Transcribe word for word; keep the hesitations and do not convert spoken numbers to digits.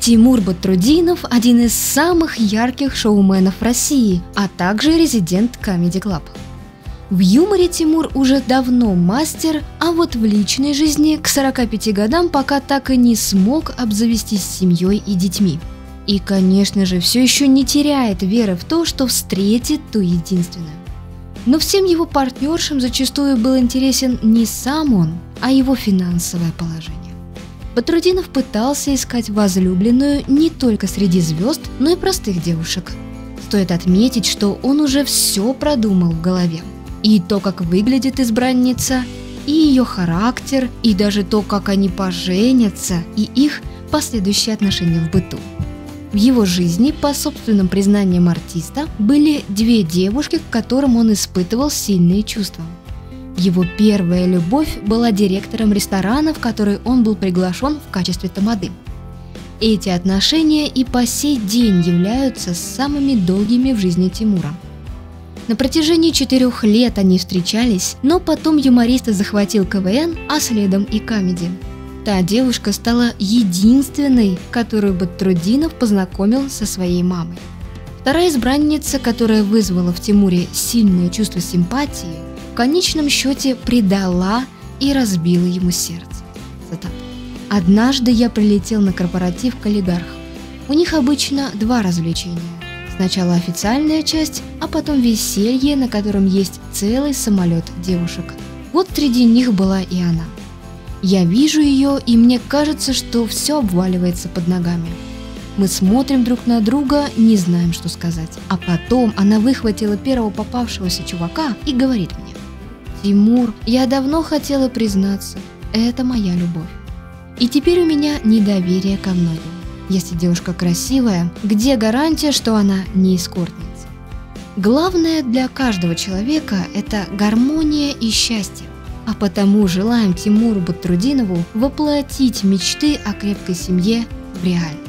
Тимур Батрутдинов – один из самых ярких шоуменов России, а также резидент Comedy Club. В юморе Тимур уже давно мастер, а вот в личной жизни к сорока пяти годам пока так и не смог обзавестись семьей и детьми. И, конечно же, все еще не теряет веры в то, что встретит ту единственную. Но всем его партнершам зачастую был интересен не сам он, а его финансовое положение. Батрутдинов пытался искать возлюбленную не только среди звезд, но и простых девушек. Стоит отметить, что он уже все продумал в голове. И то, как выглядит избранница, и ее характер, и даже то, как они поженятся, и их последующие отношения в быту. В его жизни, по собственным признаниям артиста, были две девушки, к которым он испытывал сильные чувства. Его первая любовь была директором ресторана, в который он был приглашен в качестве тамады. Эти отношения и по сей день являются самыми долгими в жизни Тимура. На протяжении четырех лет они встречались, но потом юмориста захватил КВН, а следом и комеди. Та девушка стала единственной, которую Батрутдинов познакомил со своей мамой. Вторая избранница, которая вызвала в Тимуре сильное чувство симпатии, в конечном счете предала и разбила ему сердце. Цитата. «Однажды я прилетел на корпоратив к олигархам. У них обычно два развлечения. Сначала официальная часть, а потом веселье, на котором есть целый самолет девушек. Вот среди них была и она. Я вижу ее, и мне кажется, что все обваливается под ногами. Мы смотрим друг на друга, не знаем, что сказать. А потом она выхватила первого попавшегося чувака и говорит мне: «Тимур, я давно хотела признаться, это моя любовь. И теперь у меня недоверие ко многим. Если девушка красивая, где гарантия, что она не эскортница? Главное для каждого человека – это гармония и счастье. А потому желаем Тимуру Батрутдинову воплотить мечты о крепкой семье в реальность».